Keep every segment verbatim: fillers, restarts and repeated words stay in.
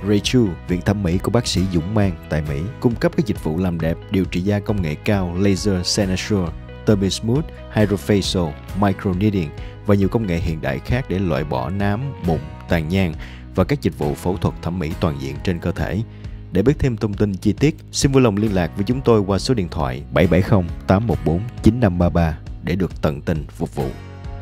Rachel, viện thẩm mỹ của bác sĩ Dũng Mang tại Mỹ, cung cấp các dịch vụ làm đẹp, điều trị da công nghệ cao, laser Senasure, Turbo Smooth, Hydrofacial, Microneedling và nhiều công nghệ hiện đại khác để loại bỏ nám, mụn, tàn nhang và các dịch vụ phẫu thuật thẩm mỹ toàn diện trên cơ thể. Để biết thêm thông tin chi tiết, xin vui lòng liên lạc với chúng tôi qua số điện thoại bảy bảy không tám một bốn chín năm ba ba để được tận tình phục vụ.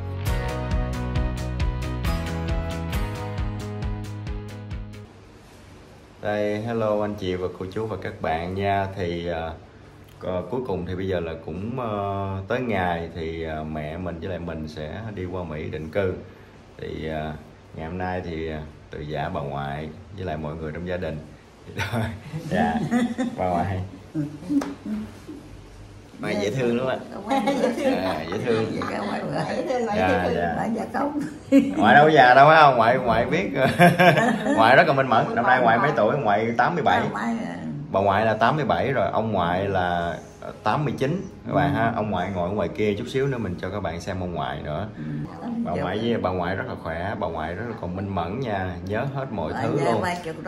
Đây, hello anh chị và cô chú và các bạn nha. Thì uh, cuối cùng thì bây giờ là cũng uh, tới ngày thì uh, mẹ mình với lại mình sẽ đi qua Mỹ định cư. Thì uh, ngày hôm nay thì uh, từ giả bà ngoại với lại mọi người trong gia đình. Dạ, bà ngoại Mày dễ thương đúng không ạ? À, dễ thương. Dạ, dạ. Ngoại đâu có già đâu phải không? Ngoại ngoại biết. Ngoại rất là minh mẫn. Năm nay ngoại mấy tuổi? Ngoại tám mươi bảy. Bà ngoại là tám mươi bảy rồi, ông ngoại là tám mươi chín các bạn ha. Ông ngoại ngồi ở ngoài kia, chút xíu nữa mình cho các bạn xem ông ngoại nữa. Bà ngoại với bà ngoại rất là khỏe, bà ngoại rất là còn minh mẫn nha, nhớ hết mọi thứ luôn.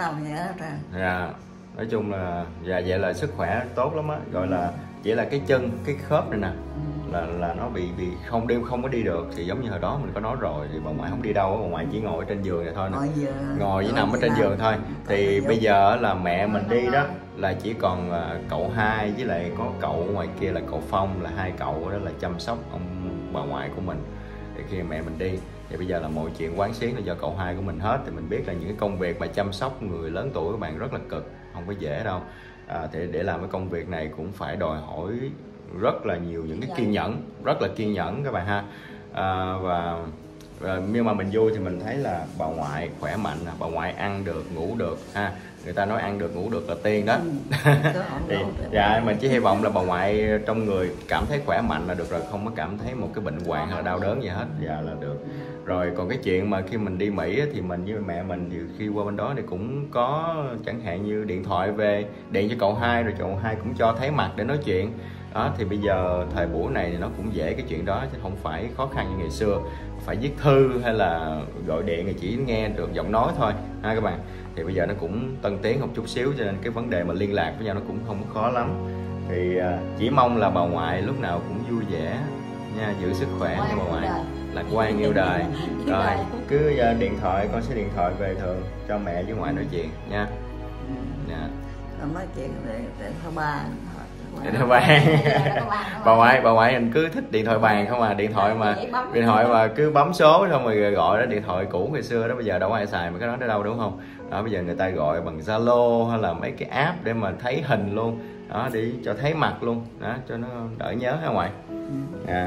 Dạ. Nói chung là dạ, vậy là sức khỏe tốt lắm á, gọi là vậy là cái chân, cái khớp này nè là là nó bị bị không đi không có đi được, thì giống như hồi đó mình có nói rồi, thì bà ngoại không đi đâu, bà ngoại chỉ ngồi ở trên giường này thôi nè, ngồi với nằm ở trên giường thôi. Thì bây giờ là mẹ mình đi đó là chỉ còn cậu hai với lại có cậu ngoài kia là cậu Phong, là hai cậu đó là chăm sóc ông bà ngoại của mình. Thì khi mẹ mình đi thì bây giờ là mọi chuyện quán xuyến là do cậu hai của mình hết. Thì mình biết là những cái công việc mà chăm sóc người lớn tuổi các bạn rất là cực, không có dễ đâu. À, thì để làm cái công việc này cũng phải đòi hỏi rất là nhiều những cái kiên nhẫn, rất là kiên nhẫn các bạn ha. À, và, và nhưng mà mình vui thì mình thấy là bà ngoại khỏe mạnh, bà ngoại ăn được, ngủ được ha. Người ta nói ăn được ngủ được là tiên đó. Thì dạ mình chỉ hy vọng là bà ngoại trong người cảm thấy khỏe mạnh là được rồi, không có cảm thấy một cái bệnh hoạn hay là đau đớn gì hết, dạ là được. Rồi còn cái chuyện mà khi mình đi Mỹ thì mình với mẹ mình thì khi qua bên đó thì cũng có chẳng hạn như điện thoại về điện cho cậu hai, rồi cậu hai cũng cho thấy mặt để nói chuyện đó. Thì bây giờ thời buổi này thì nó cũng dễ cái chuyện đó chứ không phải khó khăn như ngày xưa phải viết thư hay là gọi điện thì chỉ nghe được giọng nói thôi ha các bạn. Thì bây giờ nó cũng tân tiến một chút xíu, cho nên cái vấn đề mà liên lạc với nhau nó cũng không có khó lắm. Thì chỉ mong là bà ngoại lúc nào cũng vui vẻ nha, giữ sức khỏe nha bà ngoại, lạc quan yêu đời. Rồi cứ điện thoại, con sẽ điện thoại về thường cho mẹ với ngoại nói chuyện nha. Dạ. Nói chuyện điện thoại bàn. Điện thoại bàn. Bà ngoại, bà ngoại mình cứ thích điện thoại bàn không à, điện thoại mà điện thoại mà cứ bấm số xong rồi gọi đó, điện thoại cũ ngày xưa đó, bây giờ đâu có ai xài mấy cái đó nữa đâu đúng không? Đó, bây giờ người ta gọi bằng Zalo hay là mấy cái app để mà thấy hình luôn đó, để cho thấy mặt luôn đó, cho nó đỡ nhớ hả ngoại? À.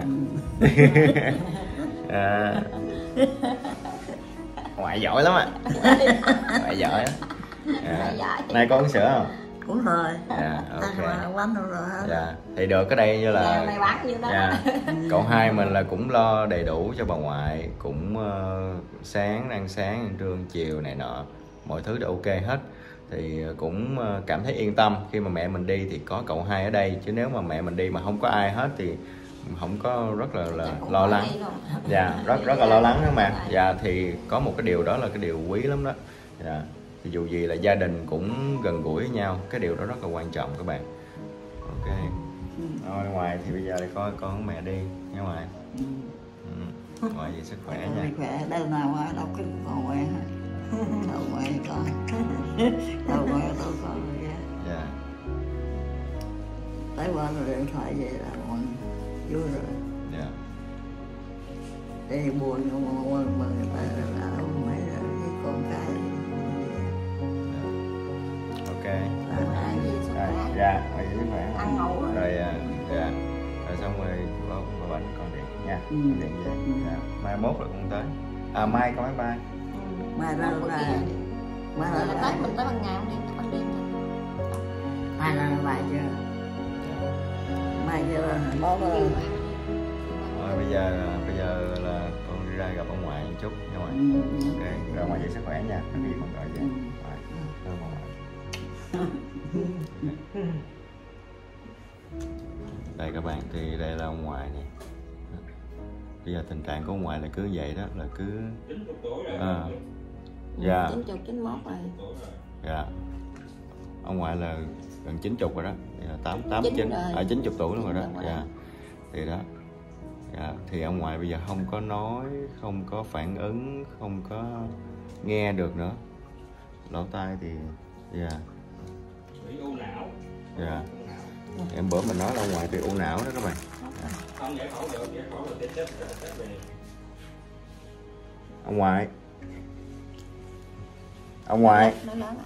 À. Ngoại giỏi lắm ạ. À. Ngoại giỏi lắm. À. Này con uống sữa không? Cũng rồi. Dạ, ok. Quánh rồi hết. Dạ, thì được cái đây như là dạ, cậu hai mình là cũng lo đầy đủ cho bà ngoại, cũng uh, sáng ăn sáng, ăn trưa, ăn chiều này nọ, mọi thứ đều ok hết. Thì cũng uh, cảm thấy yên tâm khi mà mẹ mình đi thì có cậu hai ở đây, chứ nếu mà mẹ mình đi mà không có ai hết thì không có rất là, là lo lắng. Dạ, rất rất là lo lắng đó mà. Dạ, thì có một cái điều đó là cái điều quý lắm đó. Dạ. Thì dù gì là gia đình cũng gần gũi với nhau, cái điều đó rất là quan trọng các bạn. Ok. Rồi ngoài thì bây giờ thì coi con mẹ đi nha ngoại. Ừ. Ngoại gì sức khỏe nha. Khỏe đâu nào mà đâu kinh còn quen hết. Đâu quen con. Đâu quen đâu con. Dạ. Tới qua rồi điện thoại về là mình vui rồi. Dạ. Để buồn mà quên mà người ta là mấy cái con cái. Ok. À, dạ, ngoại giữ sức khỏe. Ăn ngủ rồi. Rồi, dạ. Rồi xong rồi có có bệnh con điện nha. Ừ. Điện về. Dạ. Mai mốt là con tới. À mai có máy bay. Mai ra là mai ra là Tết mình tới ban ngày đi, ban đêm. Mai ra là mai chưa? Mai chưa là bó rồi. Rồi bây giờ bây giờ là con đi ra gặp ông ngoại một chút nha ngoại. Ừ. Ok, rồi ngoại giữ sức khỏe nha. Cái gì con gọi vậy. Rồi. Thơm ông ngoại. Đây các bạn, thì đây là ông ngoại này. Bây giờ tình trạng của ông ngoại là cứ vậy đó, là cứ à, Dạ. chín chục chín mốt rồi. Dạ. Ông ngoại là gần chín chục rồi đó. tám tám chín ở chín chục tuổi luôn rồi đó. Dạ. Thì đó. Dạ. Thì ông ngoại bây giờ không có nói, không có phản ứng, không có nghe được nữa. Lỗ tai thì dạ. Bị u não. Dạ. Em bữa mình nói là ông ngoại bị u não đó các bạn. Dạ. Không giải phẫu được, giải phẫu là chết chết về. Ông ngoại. Ông ngoại.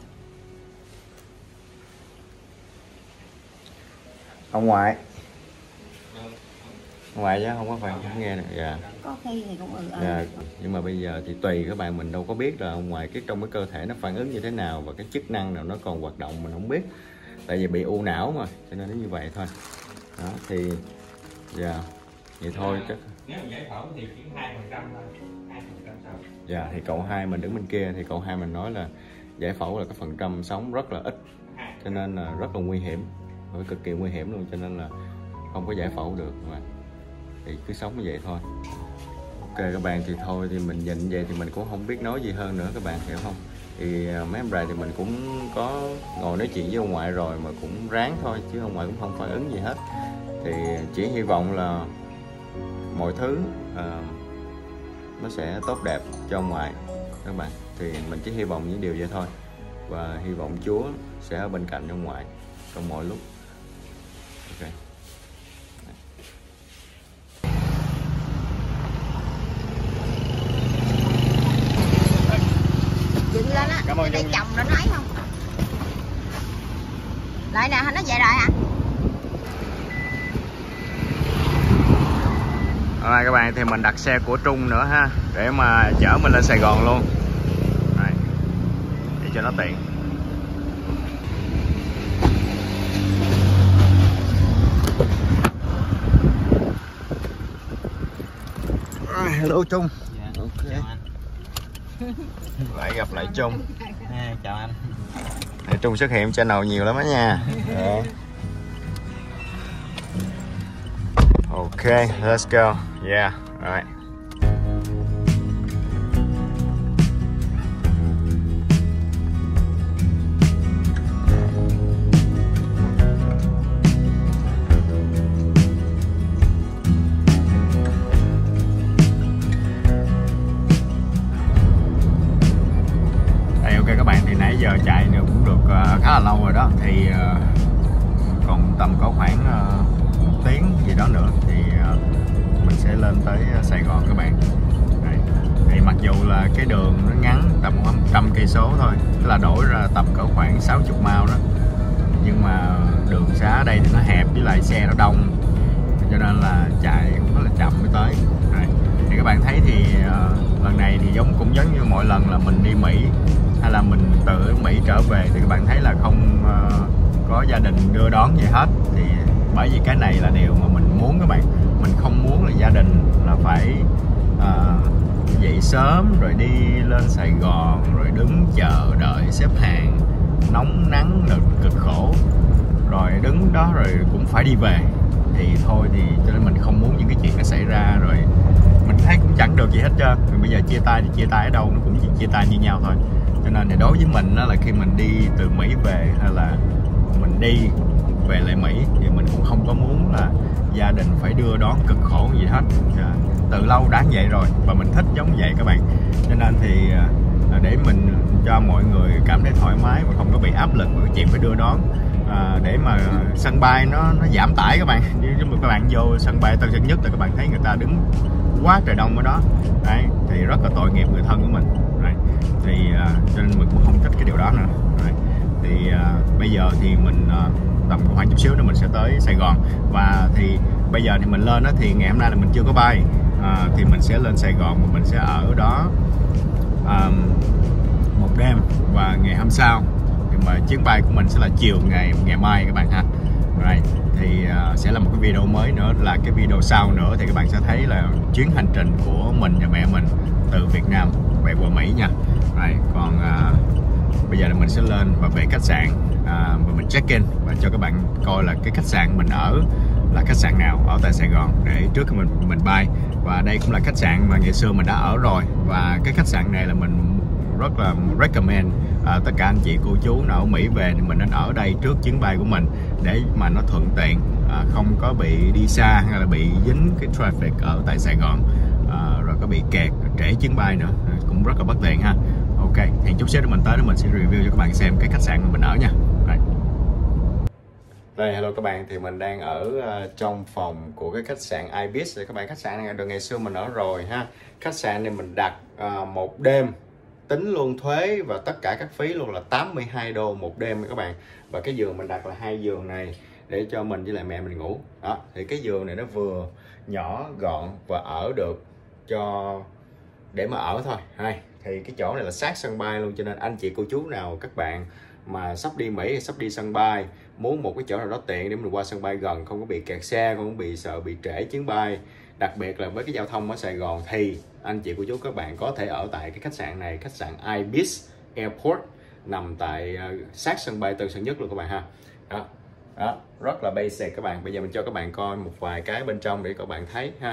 Ông ngoại. Ông ngoại chứ không có phải không nghe nè. Dạ. Có khi thì cũng ừ. Dạ. Nhưng mà bây giờ thì tùy các bạn, mình đâu có biết là ông ngoại cái trong cái cơ thể nó phản ứng như thế nào và cái chức năng nào nó còn hoạt động mình không biết. Tại vì bị u não mà, cho nên nó như vậy thôi. Đó thì dạ. Vậy thôi chắc. Nếu mà giải phẫu thì chỉ hai phần trăm thôi. hai phần trăm sau. Dạ thì cậu hai mình đứng bên kia thì cậu hai mình nói là giải phẫu là cái phần trăm sống rất là ít, cho nên là rất là nguy hiểm, cực kỳ nguy hiểm luôn, cho nên là không có giải phẫu được mà thì cứ sống như vậy thôi. Ok các bạn, thì thôi thì mình nhìn vậy thì mình cũng không biết nói gì hơn nữa các bạn hiểu không. Thì mấy em rày thì mình cũng có ngồi nói chuyện với ông ngoại rồi mà cũng ráng thôi, chứ ông ngoại cũng không phản ứng gì hết. Thì chỉ hy vọng là mọi thứ uh, nó sẽ tốt đẹp cho ông ngoại các bạn. Thì mình chỉ hy vọng những điều vậy thôi, và hy vọng Chúa sẽ ở bên cạnh ông ngoại trong mọi lúc. Ok. Dựng lên á. Cảm ơn để chồng nó nói không? Lại nè, nó về rồi hả? Hôm nay các bạn thì mình đặt xe của Trung nữa ha, để mà chở mình lên Sài Gòn luôn. Đấy. Để cho nó tiện. À, hello Trung. Dạ. Ok. Chào anh. Lại gặp lại Trung. À, chào anh. Để Trung xuất hiện channel nhiều lắm đó nha. Đó. Ok, let's go. Yeah, right. Đây, ok các bạn, thì nãy giờ chạy được cũng được uh, khá là lâu rồi đó. Thì uh, còn tầm có khoảng uh, một tiếng gì đó nữa thì uh, mình sẽ lên tới Sài Gòn các bạn. Đấy. Thì mặc dù là cái đường nó ngắn tầm khoảng một trăm cây số thôi, tức là đổi ra tầm cỡ khoảng sáu mươi mile đó, nhưng mà đường xá ở đây thì nó hẹp với lại xe nó đông, cho nên là chạy cũng rất là chậm mới tới. Đấy. Thì các bạn thấy thì uh, lần này thì giống cũng giống như mọi lần là mình đi Mỹ hay là mình từ Mỹ trở về, thì các bạn thấy là không uh, có gia đình đưa đón gì hết. Thì bởi vì cái này là điều mà mình muốn các bạn. Mình không muốn là gia đình là phải uh, dậy sớm rồi đi lên Sài Gòn rồi đứng chờ đợi xếp hàng nóng nắng rồi cực khổ, rồi đứng đó rồi cũng phải đi về. Thì thôi thì cho nên mình không muốn những cái chuyện nó xảy ra, rồi mình thấy cũng chẳng được gì hết trơn. Rồi bây giờ chia tay thì chia tay ở đâu nó cũng chia tay như nhau thôi. Cho nên thì đối với mình đó là khi mình đi từ Mỹ về hay là mình đi về lại Mỹ thì mình cũng không có muốn là gia đình phải đưa đón cực khổ gì hết. Từ lâu đã vậy rồi và mình thích giống vậy các bạn. Cho nên thì để mình cho mọi người cảm thấy thoải mái và không có bị áp lực với cái chuyện phải đưa đón, à, để mà sân bay nó nó giảm tải các bạn. Như các bạn vô sân bay Tân Sơn Nhất là các bạn thấy người ta đứng quá trời đông ở đó. Đấy, thì rất là tội nghiệp người thân của mình. Đấy. Thì à, cho nên mình cũng không thích cái điều đó nữa. Đấy. Thì à, bây giờ thì mình à, tầm khoảng chút xíu nữa mình sẽ tới Sài Gòn. Và thì bây giờ thì mình lên đó thì ngày hôm nay là mình chưa có bay, à, thì mình sẽ lên Sài Gòn và mình sẽ ở đó à, một đêm, và ngày hôm sau thì mà chuyến bay của mình sẽ là chiều ngày ngày mai các bạn ha. Right. Thì uh, sẽ là một cái video mới nữa, là cái video sau nữa thì các bạn sẽ thấy là chuyến hành trình của mình và mẹ mình từ Việt Nam về qua Mỹ nha. Right. Còn uh, bây giờ là mình sẽ lên và về khách sạn, uh, và mình check in và cho các bạn coi là cái khách sạn mình ở là khách sạn nào ở tại Sài Gòn để trước khi mình mình bay. Và đây cũng là khách sạn mà ngày xưa mình đã ở rồi, và cái khách sạn này là mình rất là recommend à, tất cả anh chị cô chú nào ở Mỹ về thì mình nên ở đây trước chuyến bay của mình để mà nó thuận tiện, à, không có bị đi xa hay là bị dính cái traffic ở tại Sài Gòn, à, rồi có bị kẹt trễ chuyến bay nữa, cũng rất là bất tiện ha. Ok, thì chút xíu nữa mình tới đó mình sẽ review cho các bạn xem cái khách sạn mà mình ở nha. Đây, đây hello các bạn, thì mình đang ở uh, trong phòng của cái khách sạn Ibis. Thì các bạn, khách sạn này được ngày xưa mình ở rồi ha. Khách sạn này mình đặt uh, một đêm tính luôn thuế và tất cả các phí luôn là tám mươi hai đô một đêm các bạn. Và cái giường mình đặt là hai giường này để cho mình với lại mẹ mình ngủ. Đó, thì cái giường này nó vừa nhỏ gọn và ở được cho để mà ở thôi. Hay thì cái chỗ này là sát sân bay luôn, cho nên anh chị cô chú nào các bạn mà sắp đi Mỹ hay sắp đi sân bay, muốn một cái chỗ nào đó tiện để mình qua sân bay gần, không có bị kẹt xe, không có bị sợ bị trễ chuyến bay, đặc biệt là với cái giao thông ở Sài Gòn, thì anh chị cô chú các bạn có thể ở tại cái khách sạn này, khách sạn Ibis Airport, nằm tại uh, sát sân bay Tân Sơn Nhất luôn các bạn ha. Đó, đó, rất là basic các bạn. Bây giờ mình cho các bạn coi một vài cái bên trong để các bạn thấy ha.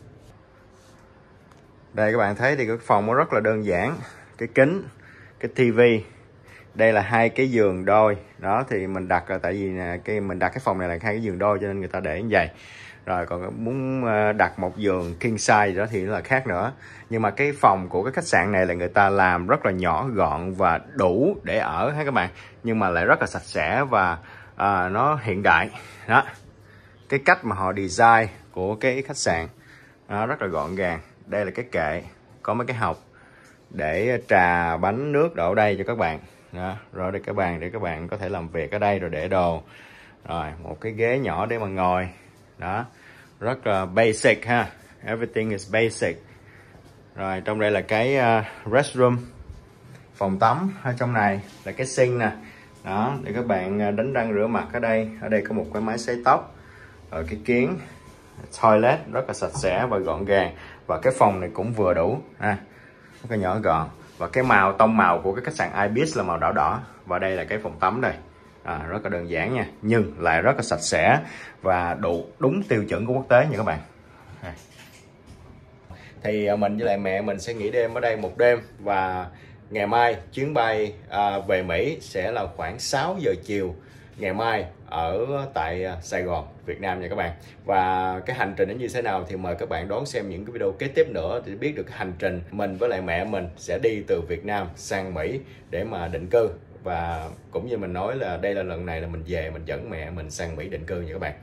Đây các bạn thấy thì cái phòng nó rất là đơn giản, cái kính, cái tivi, đây là hai cái giường đôi. Đó thì mình đặt là tại vì nè, cái mình đặt cái phòng này là hai cái giường đôi cho nên người ta để như vậy. Rồi còn muốn đặt một giường king size đó thì nó là khác nữa. Nhưng mà cái phòng của cái khách sạn này là người ta làm rất là nhỏ gọn và đủ để ở ha các bạn, nhưng mà lại rất là sạch sẽ và à, nó hiện đại. Đó, cái cách mà họ design của cái khách sạn nó rất là gọn gàng. Đây là cái kệ, có mấy cái hộc để trà bánh nước đổ đây cho các bạn. Đó, rồi đây các bạn để các bạn có thể làm việc ở đây rồi để đồ. Rồi một cái ghế nhỏ để mà ngồi. Đó, rất là basic ha, everything is basic. Rồi trong đây là cái uh, restroom, phòng tắm. Ở trong này là cái sink nè. Đó, để các bạn đánh răng rửa mặt ở đây. Ở đây có một cái máy sấy tóc, rồi cái kiến, toilet rất là sạch sẽ và gọn gàng. Và cái phòng này cũng vừa đủ ha, cái nhỏ gọn. Và cái màu, tông màu của cái khách sạn Ibis là màu đỏ đỏ. Và đây là cái phòng tắm đây. À, rất là đơn giản nha, nhưng lại rất là sạch sẽ và đủ đúng tiêu chuẩn của quốc tế nha các bạn. À. Thì mình với lại mẹ mình sẽ nghỉ đêm ở đây một đêm, và ngày mai chuyến bay à, về Mỹ sẽ là khoảng sáu giờ chiều ngày mai ở tại Sài Gòn, Việt Nam nha các bạn. Và cái hành trình nó như thế nào thì mời các bạn đón xem những cái video kế tiếp nữa để biết được cái hành trình mình với lại mẹ mình sẽ đi từ Việt Nam sang Mỹ để mà định cư. Và cũng như mình nói là đây là lần này là mình về mình dẫn mẹ mình sang Mỹ định cư nha các bạn.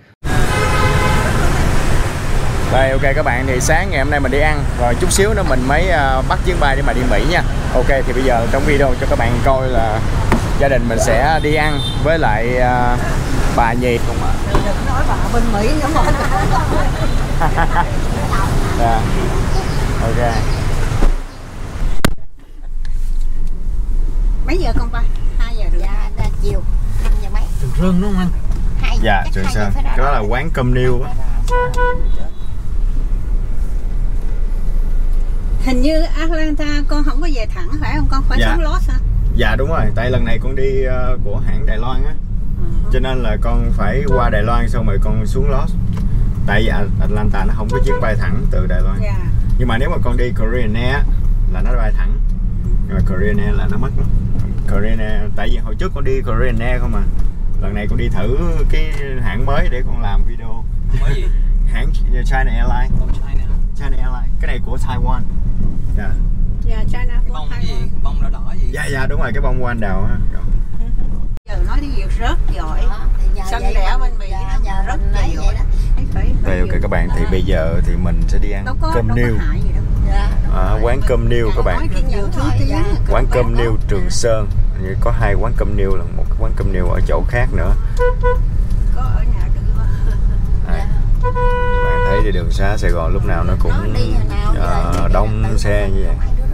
Đây ok các bạn, thì sáng ngày hôm nay mình đi ăn rồi chút xíu nữa mình mới uh, bắt chuyến bay để mà đi Mỹ nha. Ok thì bây giờ trong video cho các bạn coi là gia đình mình sẽ đi ăn với lại uh, bà Nhi. Đừng nói bà bên Mỹ giống mà. Yeah. Ok. Mấy giờ con ba? hai giờ rưỡi. Dạ, là chiều năm giờ mấy. Trường Sơn đúng không anh? hai Dạ, Trường Sơn. Cái đó là quán cơm niêu á. Hình như Atlanta con không có về thẳng phải không con? Phải dạ. xuống Los hả? Dạ đúng rồi, tại lần này con đi uh, của hãng Đài Loan á. Uh-huh. Cho nên là con phải qua Đài Loan xong rồi con xuống Los. Tại vì Atlanta nó không có chuyến bay thẳng từ Đài Loan. Yeah. Nhưng mà nếu mà con đi Korean Air là nó bay thẳng. Nhưng mà Korean Air là nó mất lắm. Korean Air, tại vì hồi trước con đi Korean Air không mà. Lần này con đi thử cái hãng mới để con làm video. Mới gì? Hãng China Airlines. Oh, China. China Airlines. Cái này của Taiwan. Dạ. Dạ, China của bông cái gì? Bông đỏ đỏ gì? Dạ dạ đúng rồi, cái bông hoa anh đào á. Giờ nói tiếng Việt rất giỏi. Xanh đẻ bên Mỹ rất là giỏi. Đây ok các bạn, thì bây giờ thì mình sẽ đi ăn cơm niêu à, quán cơm niêu các bạn. Quán cơm niêu Trường Sơn. Có hai quán cơm niêu, là một quán cơm niêu ở chỗ khác nữa. Có ở nhà được. À, bạn thấy đi đường xá Sài Gòn lúc nào nó cũng uh, đông xe như vậy.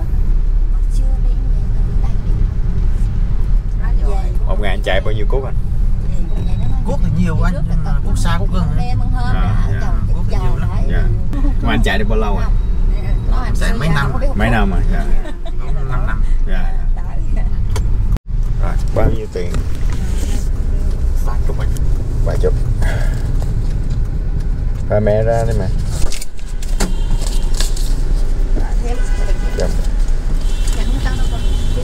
Một ngày anh chạy bao nhiêu cuốc anh? Cuốc thì nhiều anh, cuốc xa cuốc gần. À, dạ. Cuốc thì nhiều lắm. Dạ. Mà anh chạy được bao lâu rồi? Chạy mấy năm rồi. Mấy năm rồi? Dạ. năm năm. Dạ. Rồi, bao nhiêu tiền? Ba chục anh. Ba chục. Và mẹ ra đi mẹ. Dạ.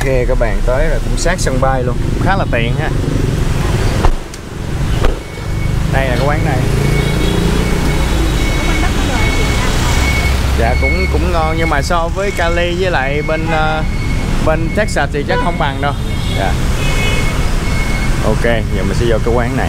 các bạn, tới rồi, cũng sát sân bay luôn, khá là tiện ha. Đây là cái quán này. Dạ cũng cũng ngon, nhưng mà so với Cali với lại bên uh, bên Texas thì chắc không bằng đâu. Dạ. Ok, giờ mình sẽ vô cái quán này.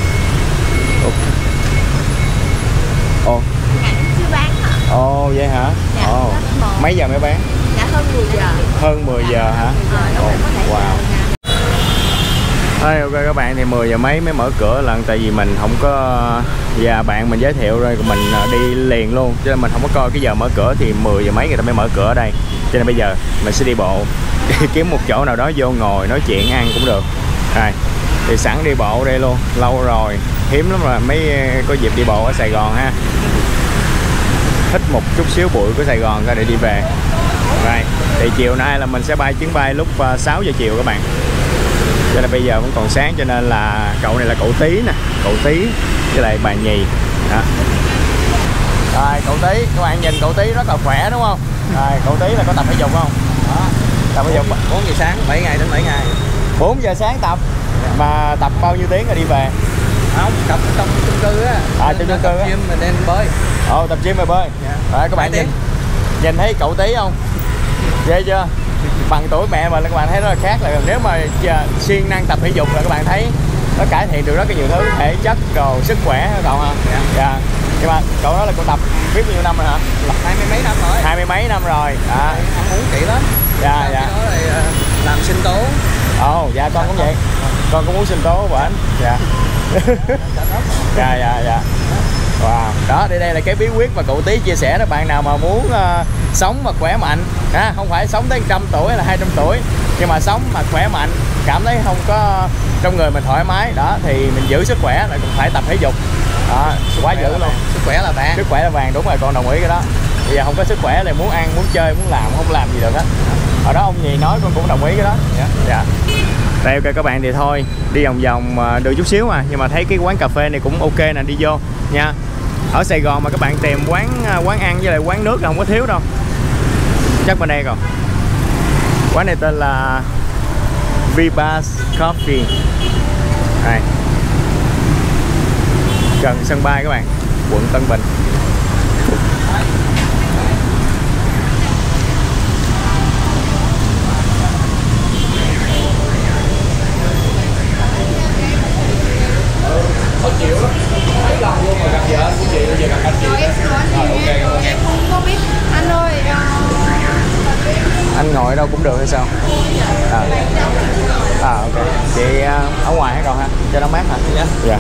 Ồ. Oh. Chưa bán hả? Ồ oh, vậy hả? Dạ, oh. Mấy giờ mới bán? Dạ hơn mười giờ. Hơn mười giờ hả? Ờ, oh. Wow. Hey, ok các bạn, thì mười giờ mấy mới mở cửa lần, tại vì mình không có, và bạn mình giới thiệu rồi mình đi liền luôn, cho nên mình không có coi cái giờ mở cửa, thì mười giờ mấy người ta mới mở cửa ở đây, cho nên bây giờ mình sẽ đi bộ kiếm một chỗ nào đó vô ngồi nói chuyện ăn cũng được. Rồi thì sẵn đi bộ đây luôn, lâu rồi hiếm lắm rồi mới có dịp đi bộ ở Sài Gòn ha, thích một chút xíu bụi của Sài Gòn ra để đi về. Rồi thì chiều nay là mình sẽ bay chuyến bay lúc sáu giờ chiều các bạn, cho nên bây giờ vẫn còn sáng, cho nên là cậu này là cậu Tí nè, cậu Tí với lại bà Nhì đó. Rồi cậu Tí, các bạn nhìn cậu Tí rất là khỏe đúng không? Rồi cậu Tí là có tập thể dục không? Đó. Tập thể dục bốn giờ sáng, bảy ngày đến bảy ngày. bốn giờ sáng tập, mà tập bao nhiêu tiếng rồi đi về? Không, tập trong chung cư á. À trong chung cư á. Gym mình nên bơi. Ồ, tập gym rồi bơi. Dạ. Rồi các bạn nhìn, nhìn thấy cậu Tí không? Ghê chưa? Bằng tuổi mẹ mà các bạn thấy rất là khác, là nếu mà siêng năng tập thể dục là các bạn thấy nó cải thiện được rất là nhiều thứ, thể chất rồi sức khỏe các cậu hả? Dạ. Dạ. Nhưng mà cậu đó là cậu tập biết bao nhiêu năm rồi hả? Hai mươi mấy năm rồi. Hai mươi mấy năm rồi. À. Ăn uống kỹ lắm. Dạ làm dạ. Cái đó là làm sinh tố. Ồ, oh, dạ con cũng vậy. Con cũng muốn sinh tố của anh. Dạ. Dạ dạ dạ. Wow, đó đây đây là cái bí quyết mà cậu Tí chia sẻ đó. Bạn nào mà muốn uh, sống mà khỏe mạnh ha, không phải sống tới một trăm tuổi hay là hai trăm tuổi, nhưng mà sống mà khỏe mạnh, cảm thấy không có trong người mình thoải mái đó, thì mình giữ sức khỏe là cũng phải tập thể dục đó, quá dữ luôn. Sức khỏe là vàng. Sức khỏe là vàng, đúng rồi, con đồng ý cái đó. Bây giờ không có sức khỏe là muốn ăn, muốn chơi, muốn làm không làm gì được hết. Ở đó ông gì nói con cũng đồng ý cái đó. Dạ. Dạ. Đây ok các bạn, thì thôi đi vòng vòng được chút xíu à, nhưng mà thấy cái quán cà phê này cũng ok nè, đi vô nha. Ở Sài Gòn mà các bạn tìm quán quán ăn với lại quán nước là không có thiếu đâu, chắc bên đây rồi. Quán này tên là Vibas Coffee, đây, gần sân bay các bạn, quận Tân Bình. Khó chịu lắm, mấy lần luôn mà gặp vợ của chị, bây giờ gặp anh chị. Rồi em xin lỗi anh Rồi, ok, em không có biết. Anh ơi, anh ngồi đâu cũng được hay sao? À, à ok. Chị ở ngoài hay còn ha? Cho nó mát hả? Dạ. Dạ.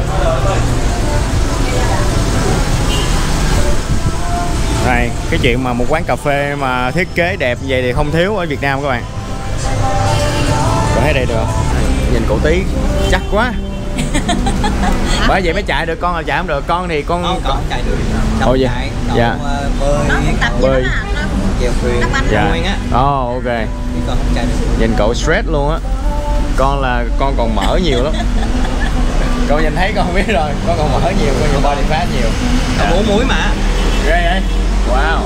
Này, cái chuyện mà một quán cà phê mà thiết kế đẹp như vậy thì không thiếu ở Việt Nam các bạn. Bạn thấy đây được không? Nhìn cậu Tí chắc quá. Bởi vậy mới chạy được, con là chạy không được. Con thì con không, con chạy được. Ồ vậy? Chạy, dạ. Bơi, bơi, chèo thuyền, dạ. nguyên á. Oh, ok. Con không chạy được. Nhìn cậu stress luôn á. Con là con còn mỡ nhiều lắm. Con nhìn thấy con không biết rồi, con còn mỡ nhiều, con nhiều body fat nhiều. Dạ. Bốn muối mà. Ghê vậy? Wow.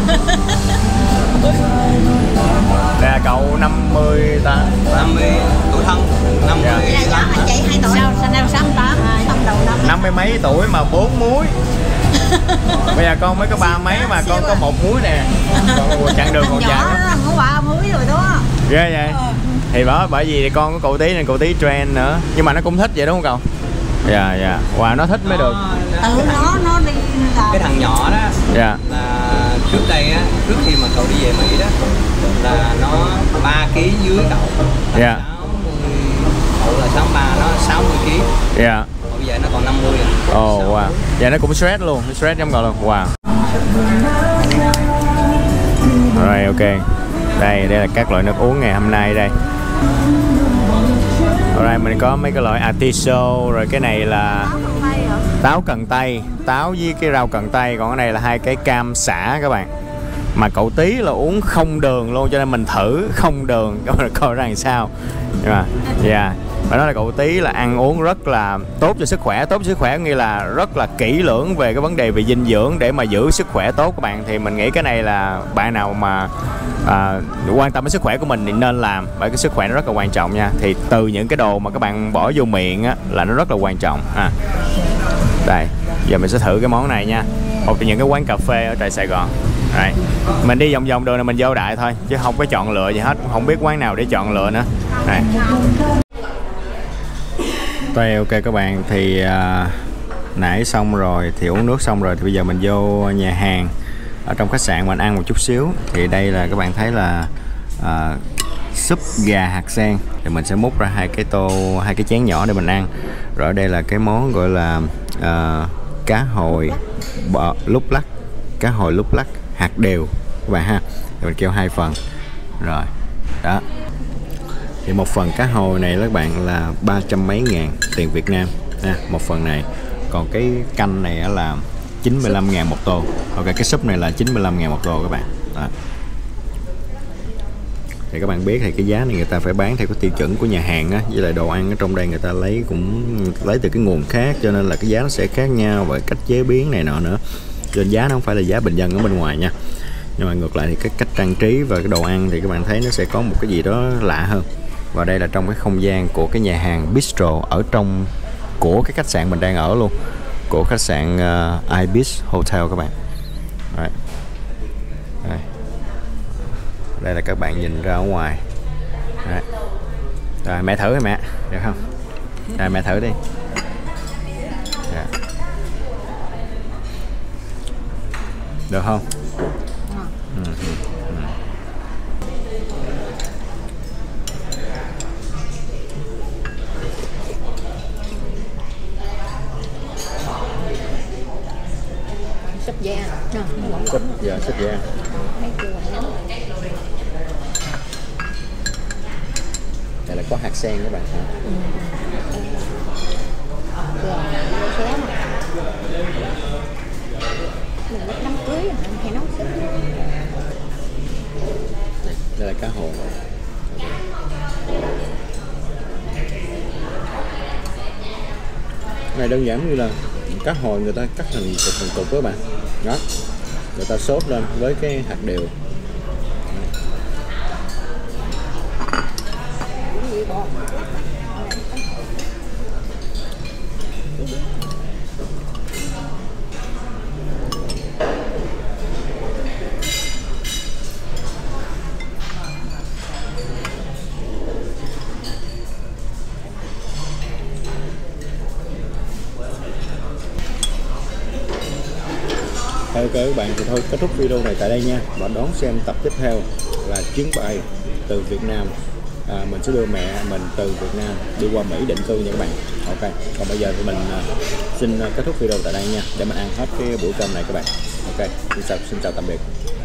Đây là cậu năm mươi ta năm mươi tuổi thân, năm mươi dạ. dạ, anh chị hai tuổi. Sao sinh năm sáu tám, năm đầu năm. Năm mươi mấy tuổi mà bốn muối. Bây giờ con mới có ba mấy mà con có một muối nè. Còn chặng đường còn dài lắm. Nhỏ có ba muối rồi đó. Ghê vậy? Thì đó, bởi vì con có cậu Tí nên cậu Tí trend nữa. Nhưng mà nó cũng thích vậy đúng không cậu? Dạ dạ. Wow, nó thích mới được. Ừ, nó nó đi là cái thằng nhỏ đó. Dạ. Là trước đây á, trước khi mà cậu đi về Mỹ đó là nó ba ký dưới cậu. Dạ. Cậu là sáu ba, nó sáu mươi ký. Dạ. Còn bây giờ nó còn năm mươi rồi. Ồ oh, wow. Dạ nó cũng stress luôn, stress giống cậu luôn. Wow. Rồi ok. Đây, đây là các loại nước uống ngày hôm nay đây. Rồi mình có mấy cái loại atiso, rồi cái này là táo cần tây, táo với cái rau cần tây, còn cái này là hai cái cam sả các bạn. Mà cậu Tí là uống không đường luôn, cho nên mình thử không đường coi coi ra làm sao. Nhưng mà dạ, yeah. Và nói là cậu Tí là ăn uống rất là tốt cho sức khỏe. Tốt cho sức khỏe nghĩa là rất là kỹ lưỡng về cái vấn đề về dinh dưỡng để mà giữ sức khỏe tốt các bạn. Thì mình nghĩ cái này là bạn nào mà à, quan tâm đến sức khỏe của mình thì nên làm, bởi cái sức khỏe nó rất là quan trọng nha. Thì từ những cái đồ mà các bạn bỏ vô miệng á, là nó rất là quan trọng ha. Đây, giờ mình sẽ thử cái món này nha. Một trong những cái quán cà phê ở tại Sài Gòn. Đây. Mình đi vòng vòng đường này mình vô đại thôi, chứ không có chọn lựa gì hết, không biết quán nào để chọn lựa nữa. Đây. Đây, ok các bạn, thì à, nãy xong rồi thì uống nước xong rồi thì bây giờ mình vô nhà hàng ở trong khách sạn mình ăn một chút xíu. Thì đây là các bạn thấy là à, súp gà hạt sen, thì mình sẽ múc ra hai cái tô, hai cái chén nhỏ để mình ăn. Rồi ở đây là cái món gọi là à, cá hồi bò, lúc lắc, cá hồi lúc lắc hạt đều các bạn ha. Thì mình kêu hai phần rồi đó. Thì một phần cá hồi này các bạn là ba trăm mấy ngàn tiền Việt Nam ha, một phần này. Còn cái canh này là chín mươi lăm ngàn một tô. Ok, cái súp này là chín mươi lăm ngàn một tô các bạn đó. Thì các bạn biết thì cái giá này người ta phải bán theo cái tiêu chuẩn của nhà hàng á, với lại đồ ăn ở trong đây người ta lấy cũng lấy từ cái nguồn khác, cho nên là cái giá nó sẽ khác nhau và cách chế biến này nọ nữa, cho nên giá nó không phải là giá bình dân ở bên ngoài nha. Nhưng mà ngược lại thì cái cách trang trí và cái đồ ăn thì các bạn thấy nó sẽ có một cái gì đó lạ hơn. Và đây là trong cái không gian của cái nhà hàng Bistro ở trong của cái khách sạn mình đang ở luôn, của khách sạn uh, Ibis Hotel các bạn. Đấy. Đây. Đây là các bạn nhìn ra ở ngoài. Đấy. Rồi mẹ thử đi mẹ, được không? Rồi mẹ thử đi. Dạ. Được không? Ừ. Ừ. Ừ. Súp da. Súp da, súp da. Đây là có hạt sen các bạn hả? Ừ. Mình lúc đám cưới rồi hay nấu súp. Đây là cá hồi. Này đơn giản như là cá hồi người ta cắt thành cục thành cục các bạn. Đó. Người ta sốt lên với cái hạt điều. Ok các bạn, thì thôi kết thúc video này tại đây nha, và đón xem tập tiếp theo là chuyến bay từ Việt Nam. À, mình sẽ đưa mẹ mình từ Việt Nam đi qua Mỹ định cư nha các bạn. Ok, còn bây giờ thì mình à, xin kết thúc video tại đây nha, để mình ăn hết cái bữa cơm này các bạn. Ok, xin chào, xin chào tạm biệt.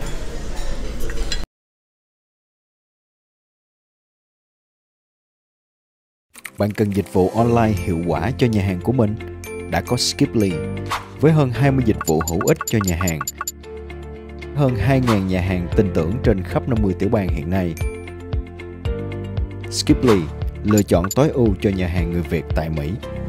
Bạn cần dịch vụ online hiệu quả cho nhà hàng của mình? Đã có Skiply với hơn hai mươi dịch vụ hữu ích cho nhà hàng. Hơn hai nghìn nhà hàng tin tưởng trên khắp năm mươi tiểu bang hiện nay. Skiply, lựa chọn tối ưu cho nhà hàng người Việt tại Mỹ.